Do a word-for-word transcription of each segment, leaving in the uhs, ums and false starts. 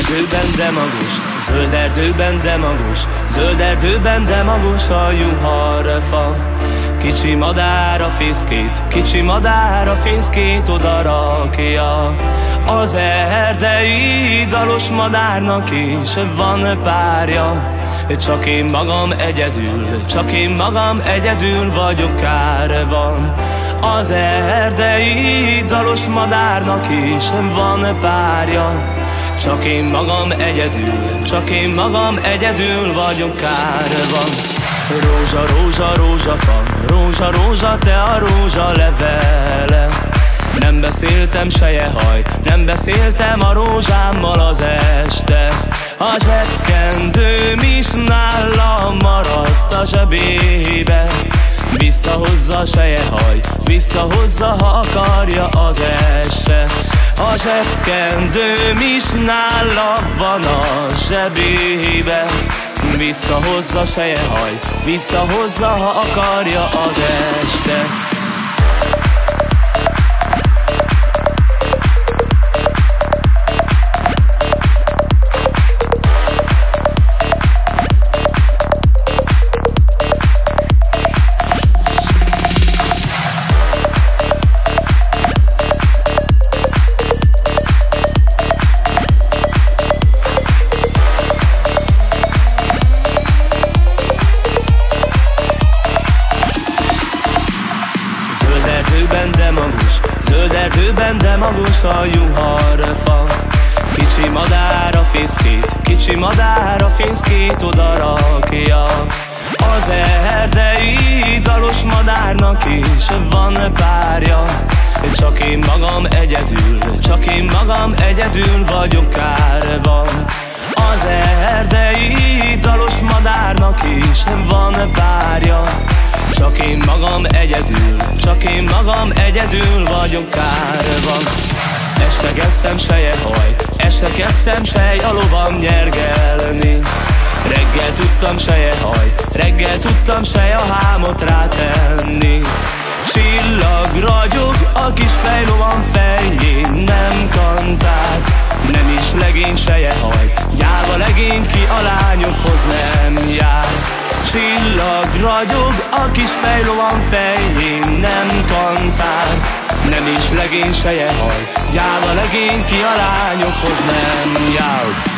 erdőben demagos, zöld erdőben demagos, zöld erdőben demagos a juharfa. Kicsi madár a fészkét, kicsi madár a fészkét oda rakja. Az erdei dalos madárnak is van párja. Csak én magam egyedül, csak én magam egyedül vagyok kárva. Az erdei dalos madárnak is van párja. Csak én magam egyedül, csak én magam egyedül vagyok kárva. Rózsa, rózsa, rózsafa, rózsa, rózsa, te a rózsa levele. Nem beszéltem sejehaj, nem beszéltem a rózsámmal az este. A zsebkendőm is nálam maradt a zsebébe. Visszahozza sejehaj, visszahozza, ha akarja az este. A zsebkendőm is nála van a zsebébe. Visszahozza sejehaj, visszahozza, ha akarja az este. Zöld erdőben demagos a juharfa. Kicsi madár a fészkét, kicsi madár a fészkét oda rakja. Az erdei dalos madárnak is van párja. Csak én magam egyedül, csak én magam egyedül vagyok kárva. Az erdei dalos madárnak is van párja. Csak én magam egyedül, csak én magam egyedül vagyok kárva. Este kezdtem sejehaj, este kezdtem sej a lovam nyergelni. Reggel tudtam sejehaj, reggel tudtam sej a hámot rátenni. Csillag ragyog a kis fejlovam fején, nem kantál, nem is legény sejehaj. Gyáva legény ki a lányokhoz nem jár. Csillag ragyog a kis fejlovam fején, nem kantál, nem is legény sejehaj. Gyáva legény ki a lányokhoz nem jár.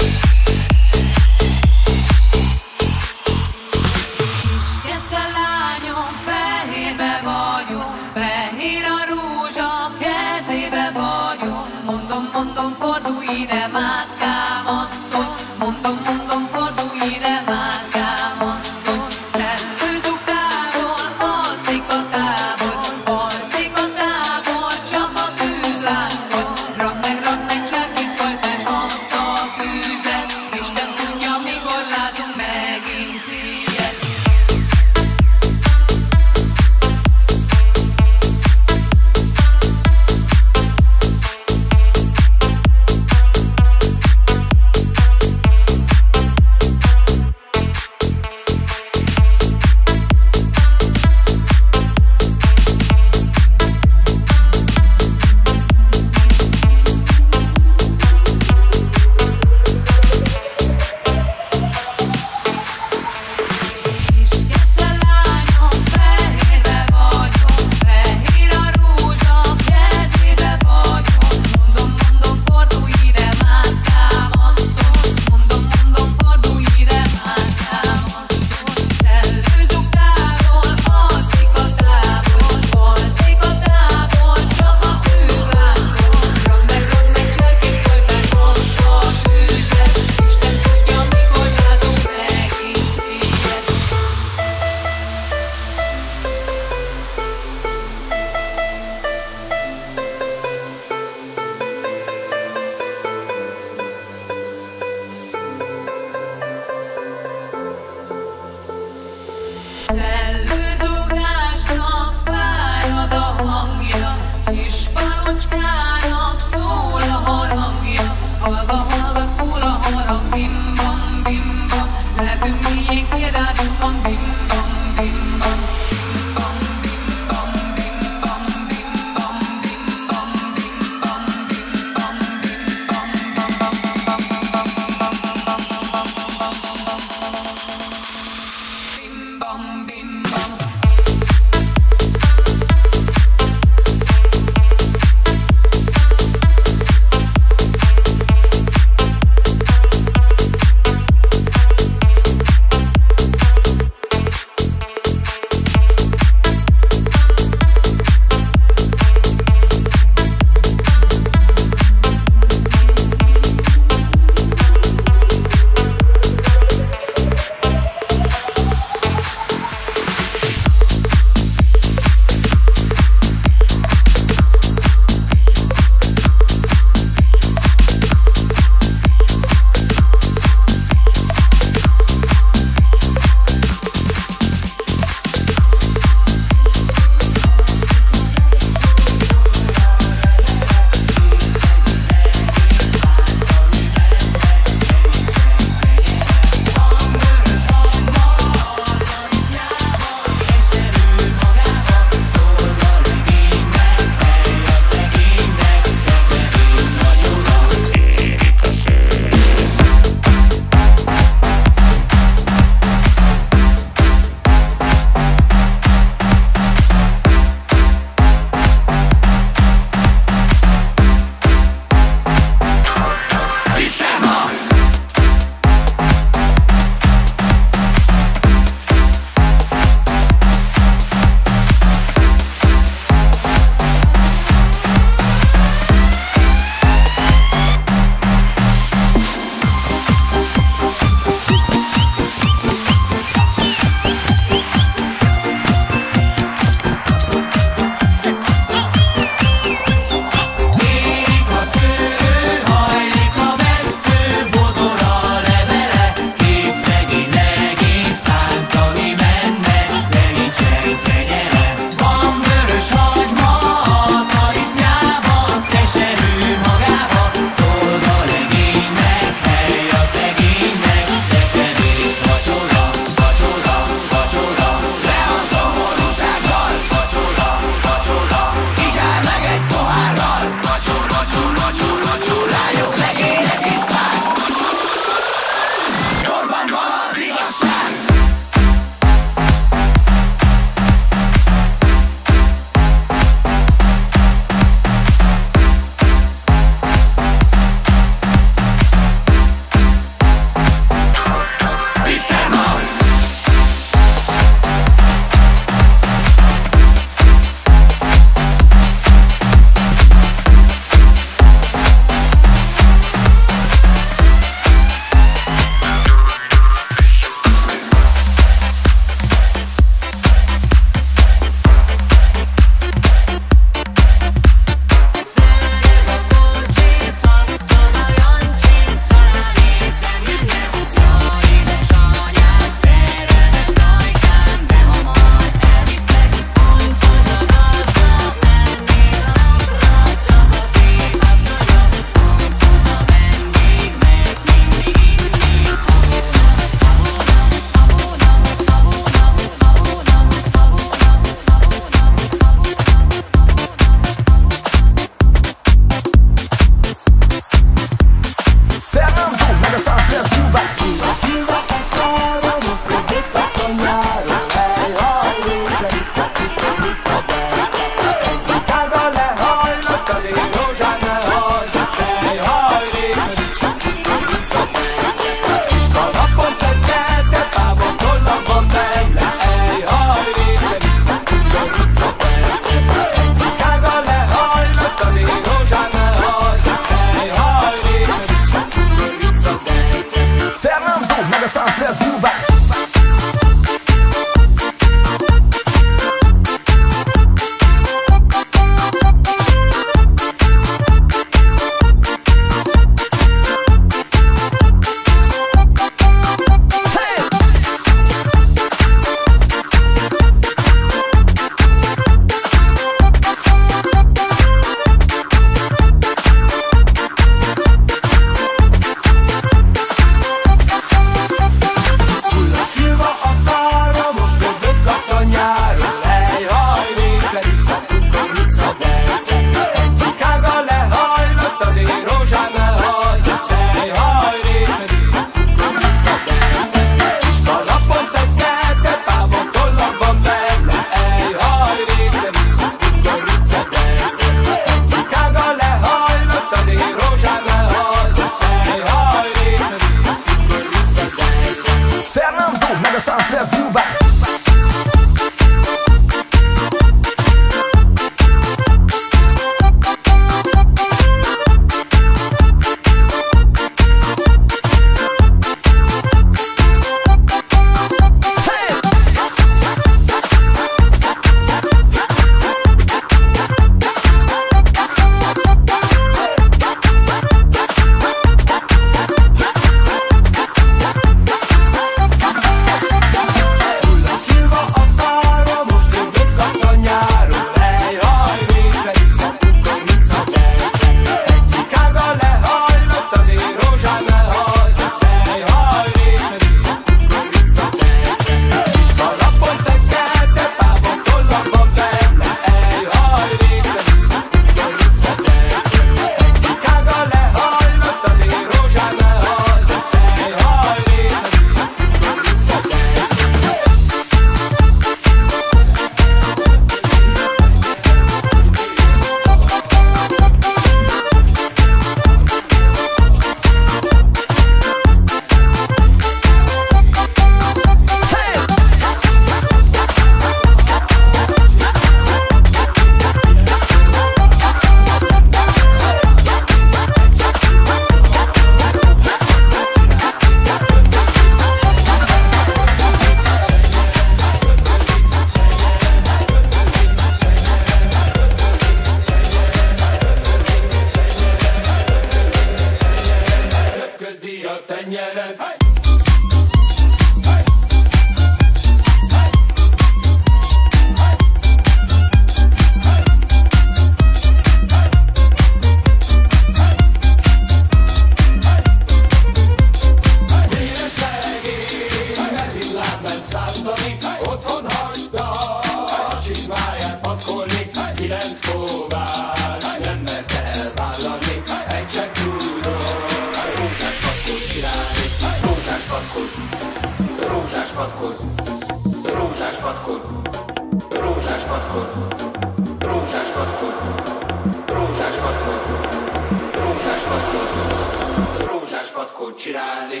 patkó, rózsás patkó, rózsás patkó, rózsás patkó, rózsás patkó, rózsás patkót csinálni.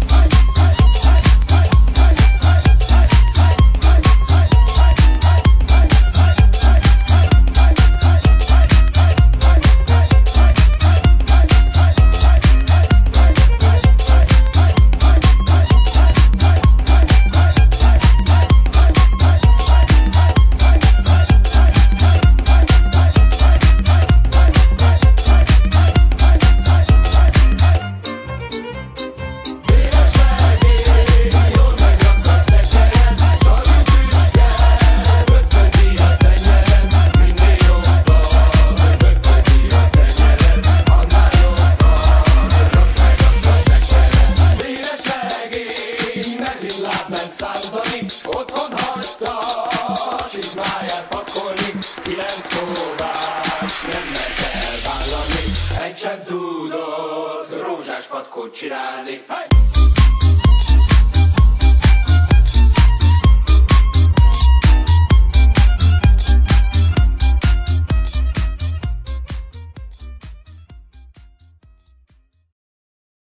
Ment szállítani, otthon hagyta a csizmáját pakolni. Kilenc kovács nem mert elvállalni, egy sem tudott rózsás patkót csinálni. Hey!